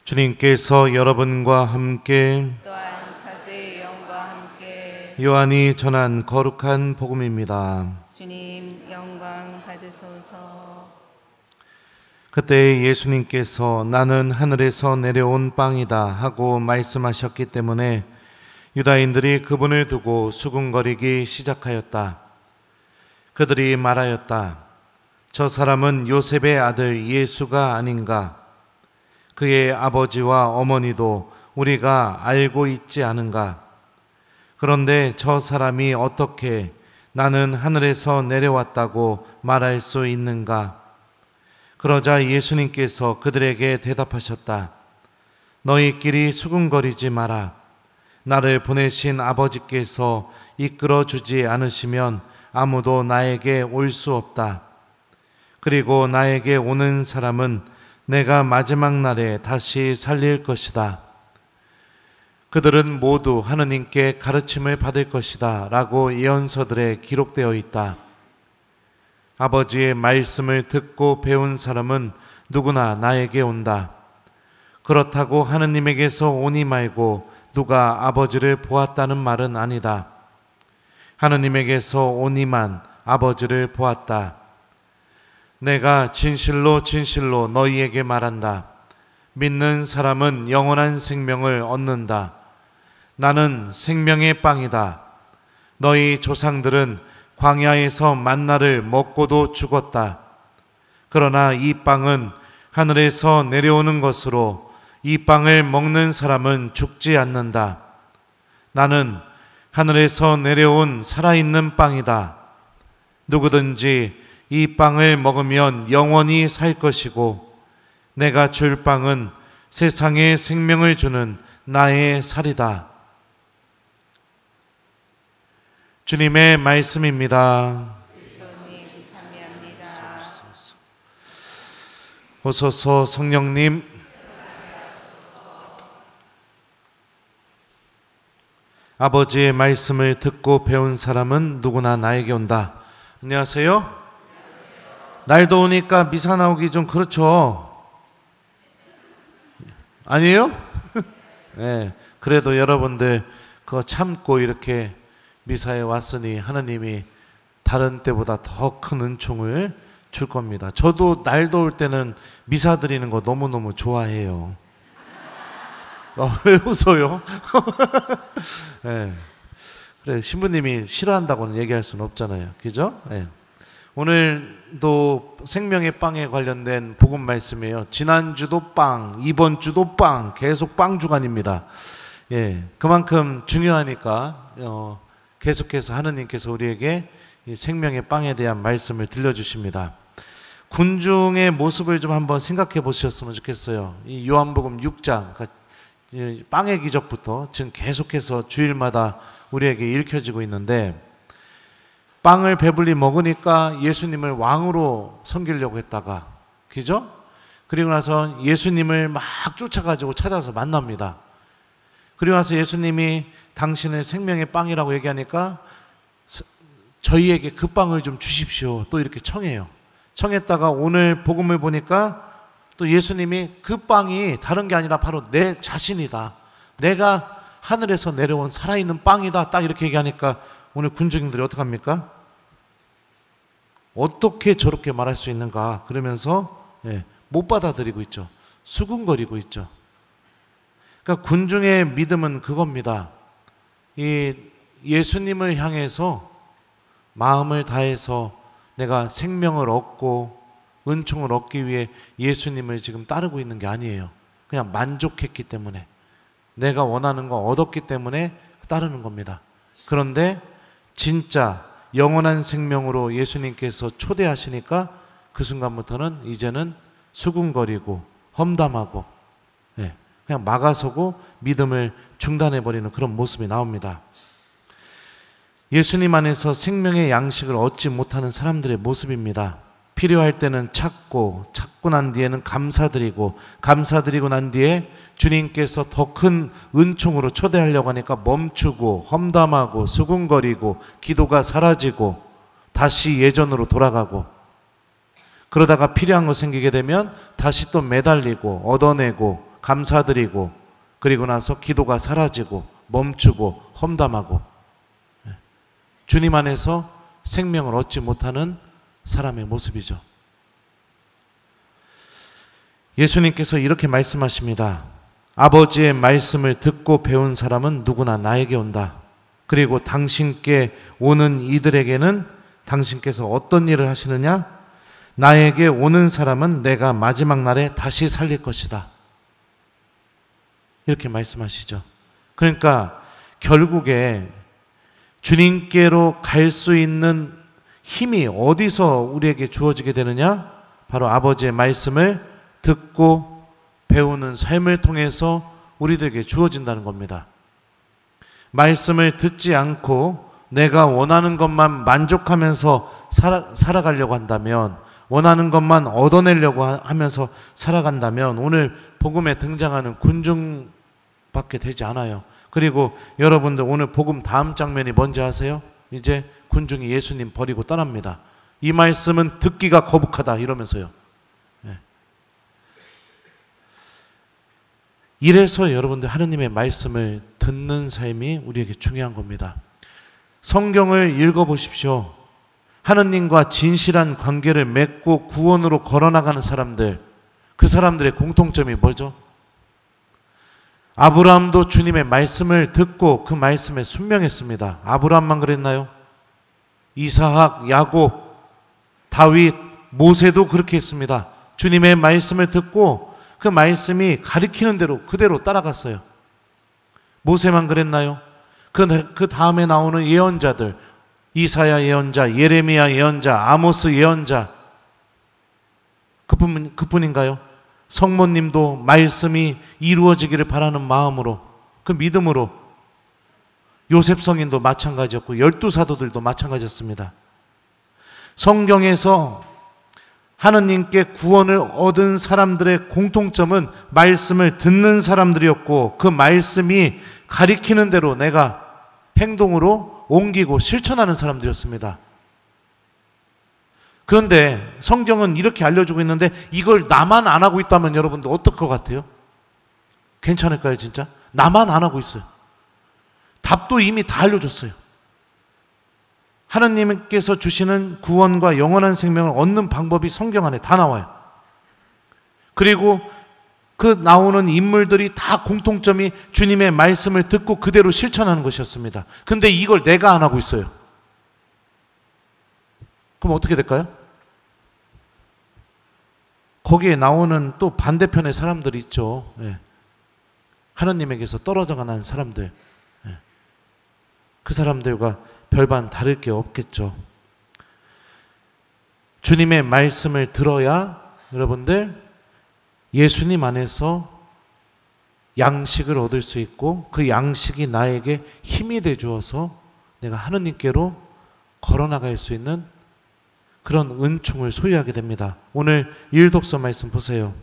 주님께서 여러분과 함께 또한 사제의 영과 함께 요한이 전한 거룩한 복음입니다. 주님 영광 받으소서. 그때 예수님께서 나는 하늘에서 내려온 빵이다 하고 말씀하셨기 때문에 유다인들이 그분을 두고 수군거리기 시작하였다. 그들이 말하였다. 저 사람은 요셉의 아들 예수가 아닌가? 그의 아버지와 어머니도 우리가 알고 있지 않은가? 그런데 저 사람이 어떻게 나는 하늘에서 내려왔다고 말할 수 있는가? 그러자 예수님께서 그들에게 대답하셨다. 너희끼리 수군거리지 마라. 나를 보내신 아버지께서 이끌어 주지 않으시면 아무도 나에게 올 수 없다. 그리고 나에게 오는 사람은 내가 마지막 날에 다시 살릴 것이다. 그들은 모두 하느님께 가르침을 받을 것이다 라고 예언서들에 기록되어 있다. 아버지의 말씀을 듣고 배운 사람은 누구나 나에게 온다. 그렇다고 하느님에게서 오니 말고 누가 아버지를 보았다는 말은 아니다. 하느님에게서 오니만 아버지를 보았다. 내가 진실로 진실로 너희에게 말한다. 믿는 사람은 영원한 생명을 얻는다. 나는 생명의 빵이다. 너희 조상들은 광야에서 만나를 먹고도 죽었다. 그러나 이 빵은 하늘에서 내려오는 것으로 이 빵을 먹는 사람은 죽지 않는다. 나는 하늘에서 내려온 살아있는 빵이다. 누구든지 이 빵을 먹으면 영원히 살 것이고 내가 줄 빵은 세상에 생명을 주는 나의 살이다. 주님의 말씀입니다. 그리스도님 참여합니다. 오소서 성령님. 아버지의 말씀을 듣고 배운 사람은 누구나 나에게 온다. 안녕하세요. 날 더우니까 미사 나오기 좀 그렇죠. 아니에요? 네, 그래도 여러분들 그거 참고 이렇게 미사에 왔으니 하느님이 다른 때보다 더 큰 은총을 줄 겁니다. 저도 날 더울 때는 미사 드리는 거 너무너무 좋아해요. 왜 웃어요? 네. 그래, 신부님이 싫어한다고는 얘기할 수는 없잖아요. 그죠? 네. 오늘도 생명의 빵에 관련된 복음 말씀이에요. 지난주도 빵, 이번 주도 빵, 계속 빵 주간입니다. 예, 그만큼 중요하니까 계속해서 하느님께서 우리에게 이 생명의 빵에 대한 말씀을 들려주십니다. 군중의 모습을 좀 한번 생각해 보셨으면 좋겠어요. 이 요한복음 6장, 그러니까 빵의 기적부터 지금 계속해서 주일마다 우리에게 읽혀지고 있는데 빵을 배불리 먹으니까 예수님을 왕으로 섬기려고 했다가, 그죠? 그리고 나서 예수님을 막 쫓아가지고 찾아서 만납니다. 그리고 나서 예수님이 당신을 생명의 빵이라고 얘기하니까 저희에게 그 빵을 좀 주십시오. 또 이렇게 청해요. 청했다가 오늘 복음을 보니까 또 예수님이 그 빵이 다른 게 아니라 바로 내 자신이다. 내가 하늘에서 내려온 살아있는 빵이다. 딱 이렇게 얘기하니까 오늘 군중들이 어떡합니까? 어떻게 저렇게 말할 수 있는가? 그러면서 못 받아들이고 있죠. 수군거리고 있죠. 그러니까 군중의 믿음은 그겁니다. 이 예수님을 향해서 마음을 다해서 내가 생명을 얻고 은총을 얻기 위해 예수님을 지금 따르고 있는 게 아니에요. 그냥 만족했기 때문에, 내가 원하는 거 얻었기 때문에 따르는 겁니다. 그런데 진짜 영원한 생명으로 예수님께서 초대하시니까 그 순간부터는 이제는 수군거리고 험담하고 그냥 막아서고 믿음을 중단해버리는 그런 모습이 나옵니다. 예수님 안에서 생명의 양식을 얻지 못하는 사람들의 모습입니다. 필요할 때는 찾고 난 뒤에는 감사드리고 난 뒤에 주님께서 더 큰 은총으로 초대하려고 하니까 멈추고 험담하고 수군거리고 기도가 사라지고 다시 예전으로 돌아가고, 그러다가 필요한 거 생기게 되면 다시 또 매달리고 얻어내고 감사드리고 그리고 나서 기도가 사라지고 멈추고 험담하고 주님 안에서 생명을 얻지 못하는 사람의 모습이죠. 예수님께서 이렇게 말씀하십니다. 아버지의 말씀을 듣고 배운 사람은 누구나 나에게 온다. 그리고 당신께 오는 이들에게는 당신께서 어떤 일을 하시느냐? 나에게 오는 사람은 내가 마지막 날에 다시 살릴 것이다. 이렇게 말씀하시죠. 그러니까 결국에 주님께로 갈 수 있는 힘이 어디서 우리에게 주어지게 되느냐? 바로 아버지의 말씀을 듣고 배우는 삶을 통해서 우리들에게 주어진다는 겁니다. 말씀을 듣지 않고 내가 원하는 것만 만족하면서 살아가려고 한다면, 원하는 것만 얻어내려고 하면서 살아간다면 오늘 복음에 등장하는 군중밖에 되지 않아요. 그리고 여러분들 오늘 복음 다음 장면이 뭔지 아세요? 이제 군중이 예수님 버리고 떠납니다. 이 말씀은 듣기가 거북하다 이러면서요. 이래서 여러분들 하느님의 말씀을 듣는 삶이 우리에게 중요한 겁니다. 성경을 읽어보십시오. 하느님과 진실한 관계를 맺고 구원으로 걸어나가는 사람들, 그 사람들의 공통점이 뭐죠? 아브라함도 주님의 말씀을 듣고 그 말씀에 순명했습니다. 아브라함만 그랬나요? 이사학, 야곱, 다윗, 모세도 그렇게 했습니다. 주님의 말씀을 듣고 그 말씀이 가리키는 대로 그대로 따라갔어요. 모세만 그랬나요? 그 다음에 나오는 예언자들, 이사야 예언자, 예레미야 예언자, 아모스 예언자, 그뿐인가요? 성모님도 말씀이 이루어지기를 바라는 마음으로, 그 믿음으로, 요셉 성인도 마찬가지였고 12사도들도 마찬가지였습니다. 성경에서 하느님께 구원을 얻은 사람들의 공통점은 말씀을 듣는 사람들이었고 그 말씀이 가리키는 대로 내가 행동으로 옮기고 실천하는 사람들이었습니다. 그런데 성경은 이렇게 알려주고 있는데 이걸 나만 안 하고 있다면 여러분들 어떨 것 같아요? 괜찮을까요 진짜? 나만 안 하고 있어요. 답도 이미 다 알려줬어요. 하느님께서 주시는 구원과 영원한 생명을 얻는 방법이 성경 안에 다 나와요. 그리고 그 나오는 인물들이 다 공통점이 주님의 말씀을 듣고 그대로 실천하는 것이었습니다. 근데 이걸 내가 안 하고 있어요. 그럼 어떻게 될까요? 거기에 나오는 또 반대편의 사람들이 있죠. 예. 하느님에게서 떨어져 가는 사람들. 예. 그 사람들과 별반 다를 게 없겠죠. 주님의 말씀을 들어야 여러분들 예수님 안에서 양식을 얻을 수 있고 그 양식이 나에게 힘이 돼 주어서 내가 하느님께로 걸어나갈 수 있는 그런 은총을 소유하게 됩니다. 오늘 일독서 말씀 보세요.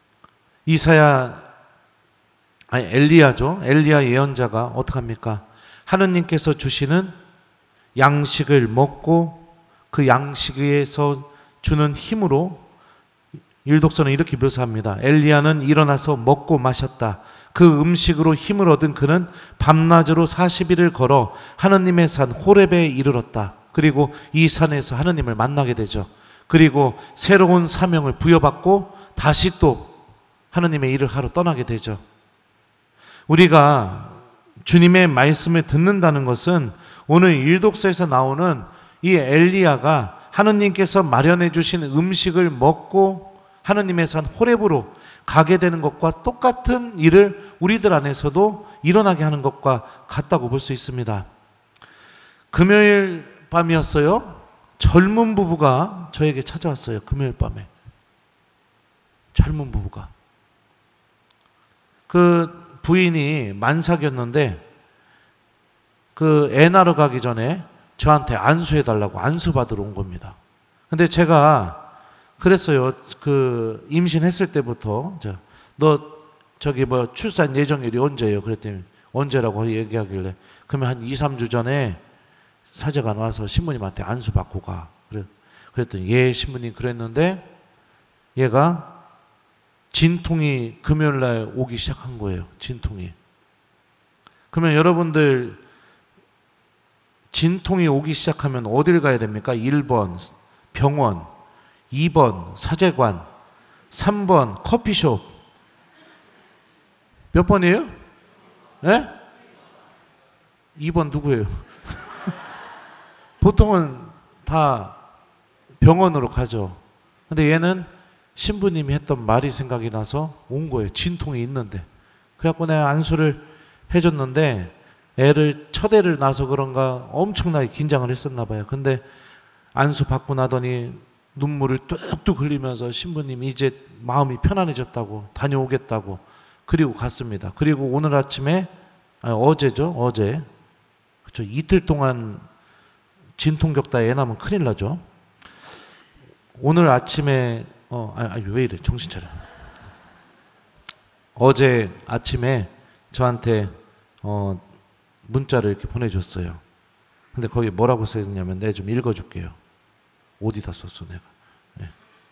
엘리야죠. 엘리야 예언자가 어떡합니까? 하느님께서 주시는 양식을 먹고 그 양식에서 주는 힘으로 일독서는 이렇게 묘사합니다. 엘리야는 일어나서 먹고 마셨다. 그 음식으로 힘을 얻은 그는 밤낮으로 40일을 걸어 하느님의 산 호렙에 이르렀다. 그리고 이 산에서 하느님을 만나게 되죠. 그리고 새로운 사명을 부여받고 다시 또 하느님의 일을 하러 떠나게 되죠. 우리가 주님의 말씀을 듣는다는 것은 오늘 일독서에서 나오는 이 엘리야가 하느님께서 마련해 주신 음식을 먹고 하느님의 산 호렙으로 가게 되는 것과 똑같은 일을 우리들 안에서도 일어나게 하는 것과 같다고 볼 수 있습니다. 금요일 밤이었어요. 젊은 부부가 저에게 찾아왔어요. 금요일 밤에. 젊은 부부가. 그 부인이 만삭이었는데 그 애 낳으러 가기 전에 저한테 안수해달라고 안수 받으러 온 겁니다. 근데 제가 그랬어요. 그 임신했을 때부터 너 저기 뭐 출산 예정일이 언제예요? 그랬더니 언제라고 얘기하길래 그러면 한 2, 3주 전에 사제가 와서 신부님한테 안수 받고 가. 그랬더니 예 신부님 그랬는데 얘가 진통이 금요일 날 오기 시작한 거예요. 진통이. 그러면 여러분들 진통이 오기 시작하면 어딜 가야 됩니까? 1번 병원, 2번 사제관, 3번 커피숍. 몇 번이에요? 예? 2번 누구예요? 보통은 다 병원으로 가죠. 근데 얘는 신부님이 했던 말이 생각이 나서 온 거예요. 진통이 있는데. 그래갖고 내가 안수를 해줬는데 애를 첫 애를 낳아서 그런가 엄청나게 긴장을 했었나 봐요. 근데 안수 받고 나더니 눈물을 뚝뚝 흘리면서 신부님이 이제 마음이 편안해졌다고 다녀오겠다고 그리고 갔습니다. 그리고 오늘 아침에 어제죠. 어제 그렇죠. 이틀 동안 진통 겪다 애 낳으면 큰일 나죠. 오늘 아침에 왜 이래 정신 차려. 어제 아침에 저한테 문자를 이렇게 보내줬어요. 근데 거기 뭐라고 써있냐면 내가 좀 읽어줄게요. 어디다 썼어 내가. 네.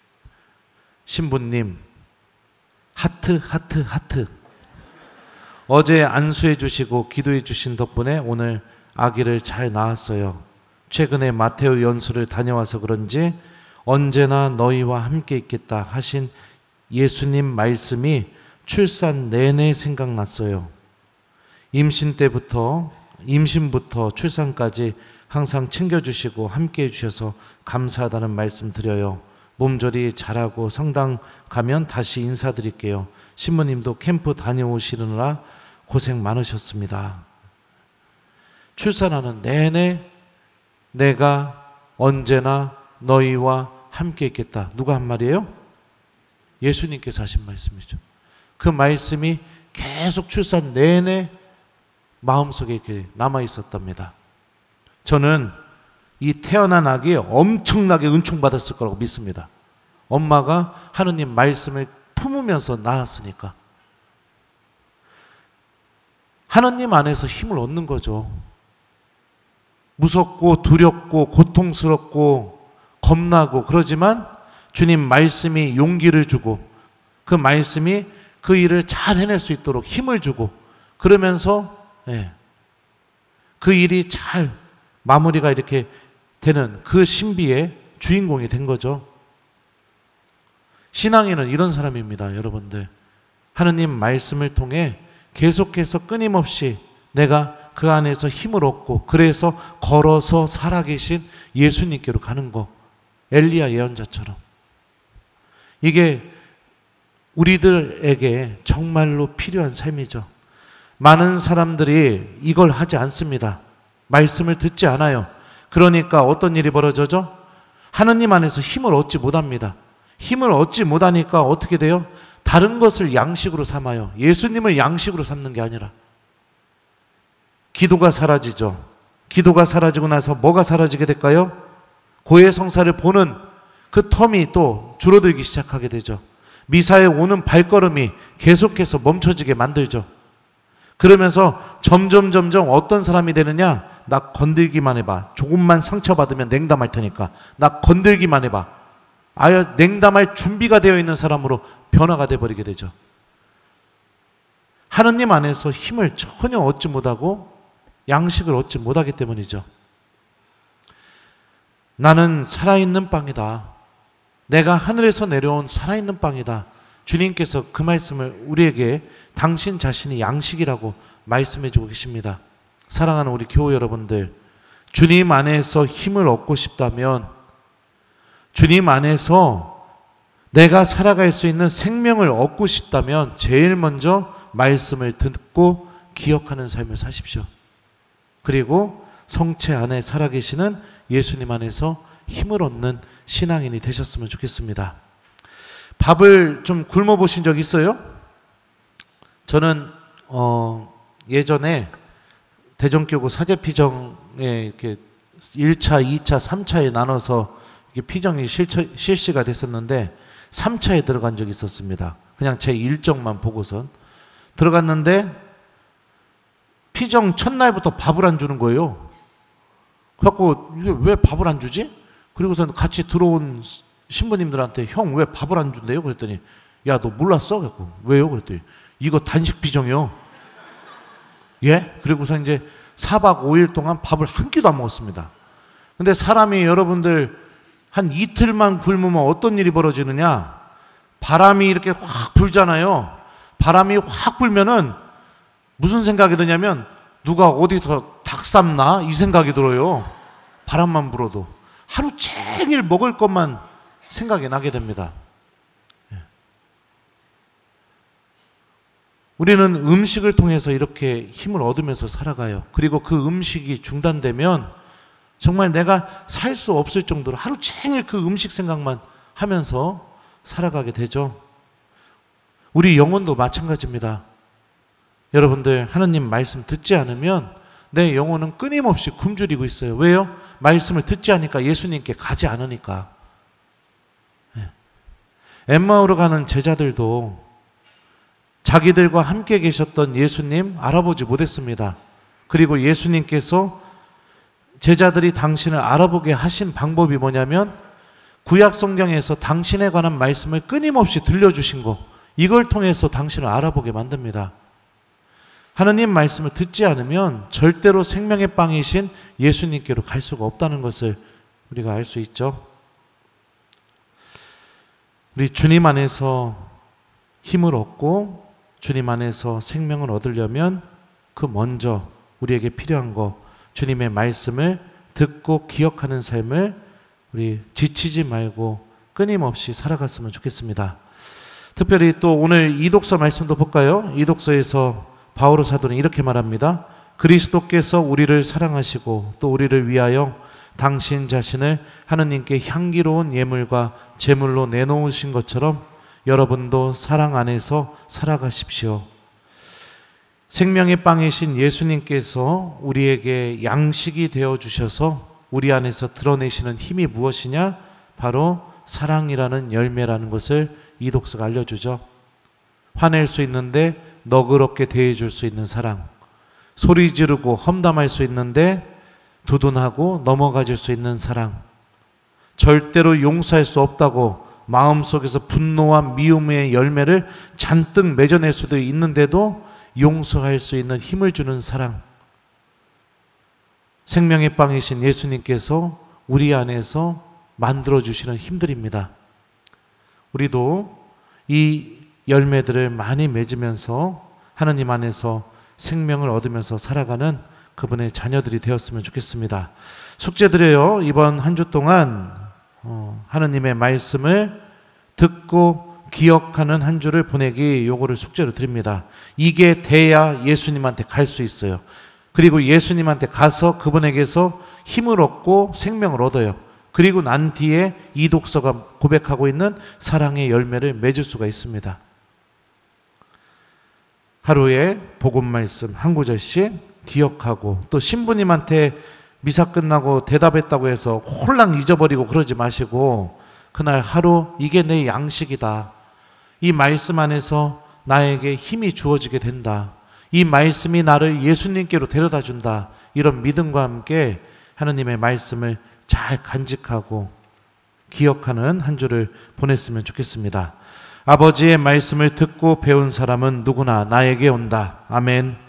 신부님 하트 하트 하트. 어제 안수해 주시고 기도해 주신 덕분에 오늘 아기를 잘 낳았어요. 최근에 마테오 연수를 다녀와서 그런지 언제나 너희와 함께 있겠다 하신 예수님 말씀이 출산 내내 생각났어요. 임신부터 출산까지 항상 챙겨주시고 함께 해주셔서 감사하다는 말씀 드려요. 몸조리 잘하고 성당 가면 다시 인사드릴게요. 신부님도 캠프 다녀오시느라 고생 많으셨습니다. 출산하는 내내 내가 언제나 너희와 함께 있겠다. 누가 한 말이에요? 예수님께서 하신 말씀이죠. 그 말씀이 계속 출산 내내 마음속에 이렇게 남아 있었답니다. 저는 이 태어난 아기 엄청나게 은총받았을 거라고 믿습니다. 엄마가 하느님 말씀을 품으면서 낳았으니까. 하느님 안에서 힘을 얻는 거죠. 무섭고 두렵고 고통스럽고 겁나고 그러지만 주님 말씀이 용기를 주고 그 말씀이 그 일을 잘 해낼 수 있도록 힘을 주고 그러면서 그 일이 잘 마무리가 이렇게 되는 그 신비의 주인공이 된 거죠. 신앙인은 이런 사람입니다. 여러분들 하느님 말씀을 통해 계속해서 끊임없이 내가 그 안에서 힘을 얻고 그래서 걸어서 살아계신 예수님께로 가는 거. 엘리야 예언자처럼. 이게 우리들에게 정말로 필요한 삶이죠. 많은 사람들이 이걸 하지 않습니다. 말씀을 듣지 않아요. 그러니까 어떤 일이 벌어져죠? 하느님 안에서 힘을 얻지 못합니다. 힘을 얻지 못하니까 어떻게 돼요? 다른 것을 양식으로 삼아요. 예수님을 양식으로 삼는 게 아니라. 기도가 사라지죠. 기도가 사라지고 나서 뭐가 사라지게 될까요? 고해성사를 보는 그 텀이 또 줄어들기 시작하게 되죠. 미사에 오는 발걸음이 계속해서 멈춰지게 만들죠. 그러면서 점점 어떤 사람이 되느냐? 나 건들기만 해봐. 조금만 상처받으면 냉담할 테니까 나 건들기만 해봐. 아예 냉담할 준비가 되어 있는 사람으로 변화가 되어버리게 되죠. 하느님 안에서 힘을 전혀 얻지 못하고 양식을 얻지 못하기 때문이죠. 나는 살아있는 빵이다. 내가 하늘에서 내려온 살아있는 빵이다. 주님께서 그 말씀을 우리에게 당신 자신이 양식이라고 말씀해 주고 계십니다. 사랑하는 우리 교우 여러분들, 주님 안에서 힘을 얻고 싶다면, 주님 안에서 내가 살아갈 수 있는 생명을 얻고 싶다면 제일 먼저 말씀을 듣고 기억하는 삶을 사십시오. 그리고 성체 안에 살아계시는 예수님 안에서 힘을 얻는 신앙인이 되셨으면 좋겠습니다. 밥을 좀 굶어 보신 적 있어요? 저는 예전에 대전교구 사제피정에 이렇게 1차, 2차, 3차에 나눠서 이렇게 피정이 실시가 됐었는데 3차에 들어간 적이 있었습니다. 그냥 제 일정만 보고선 들어갔는데 피정 첫날부터 밥을 안 주는 거예요. 그래갖고 이게 왜 밥을 안 주지? 그리고서 같이 들어온 신부님들한테 형 왜 밥을 안 준대요? 그랬더니 야, 너 몰랐어? 그랬고, 왜요? 그랬더니 이거 단식 비정이요. 예? 그리고서 이제 4박 5일 동안 밥을 한 끼도 안 먹었습니다. 근데 사람이 여러분들 한 이틀만 굶으면 어떤 일이 벌어지느냐? 바람이 이렇게 확 불잖아요. 바람이 확 불면은 무슨 생각이 드냐면 누가 어디서 닭 삶나? 이 생각이 들어요. 바람만 불어도. 하루 종일 먹을 것만 생각이 나게 됩니다. 우리는 음식을 통해서 이렇게 힘을 얻으면서 살아가요. 그리고 그 음식이 중단되면 정말 내가 살 수 없을 정도로 하루 종일 그 음식 생각만 하면서 살아가게 되죠. 우리 영혼도 마찬가지입니다. 여러분들 하나님 말씀 듣지 않으면 내 영혼은 끊임없이 굶주리고 있어요. 왜요? 말씀을 듣지 않으니까, 예수님께 가지 않으니까. 엠마오로 가는 제자들도 자기들과 함께 계셨던 예수님 알아보지 못했습니다. 그리고 예수님께서 제자들이 당신을 알아보게 하신 방법이 뭐냐면 구약 성경에서 당신에 관한 말씀을 끊임없이 들려주신 것, 이걸 통해서 당신을 알아보게 만듭니다. 하나님 말씀을 듣지 않으면 절대로 생명의 빵이신 예수님께로 갈 수가 없다는 것을 우리가 알 수 있죠. 우리 주님 안에서 힘을 얻고 주님 안에서 생명을 얻으려면 그 먼저 우리에게 필요한 거, 주님의 말씀을 듣고 기억하는 삶을 우리 지치지 말고 끊임없이 살아갔으면 좋겠습니다. 특별히 또 오늘 이독서 말씀도 볼까요? 이독서에서 바오로 사도는 이렇게 말합니다. 그리스도께서 우리를 사랑하시고 또 우리를 위하여 당신 자신을 하느님께 향기로운 예물과 제물로 내놓으신 것처럼 여러분도 사랑 안에서 살아가십시오. 생명의 빵이신 예수님께서 우리에게 양식이 되어 주셔서 우리 안에서 드러내시는 힘이 무엇이냐? 바로 사랑이라는 열매라는 것을 이 독서가 알려주죠. 화낼 수 있는데 너그럽게 대해줄 수 있는 사랑, 소리 지르고 험담할 수 있는데 두둔하고 넘어가줄 수 있는 사랑, 절대로 용서할 수 없다고 마음속에서 분노와 미움의 열매를 잔뜩 맺어낼 수도 있는데도 용서할 수 있는 힘을 주는 사랑, 생명의 빵이신 예수님께서 우리 안에서 만들어주시는 힘들입니다. 우리도 이 열매들을 많이 맺으면서 하나님 안에서 생명을 얻으면서 살아가는 그분의 자녀들이 되었으면 좋겠습니다. 숙제드려요. 이번 한 주 동안 하나님의 말씀을 듣고 기억하는 한 주를 보내기, 요거를 숙제로 드립니다. 이게 돼야 예수님한테 갈 수 있어요. 그리고 예수님한테 가서 그분에게서 힘을 얻고 생명을 얻어요. 그리고 난 뒤에 이 독서가 고백하고 있는 사랑의 열매를 맺을 수가 있습니다. 하루에 복음 말씀 한 구절씩 기억하고, 또 신부님한테 미사 끝나고 대답했다고 해서 홀랑 잊어버리고 그러지 마시고, 그날 하루 이게 내 양식이다, 이 말씀 안에서 나에게 힘이 주어지게 된다, 이 말씀이 나를 예수님께로 데려다 준다, 이런 믿음과 함께 하나님의 말씀을 잘 간직하고 기억하는 한 주를 보냈으면 좋겠습니다. 아버지의 말씀을 듣고 배운 사람은 누구나 나에게 온다. 아멘.